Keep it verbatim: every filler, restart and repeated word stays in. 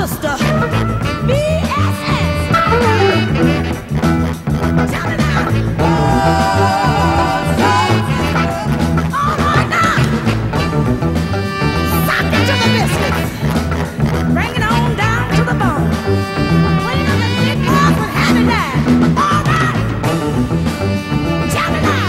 Mister B S S. Tell me now. All right now. Sock it to the biscuits. Bring it on down to the bone. Clean up the big balls with happy dad. All right. Tell me now.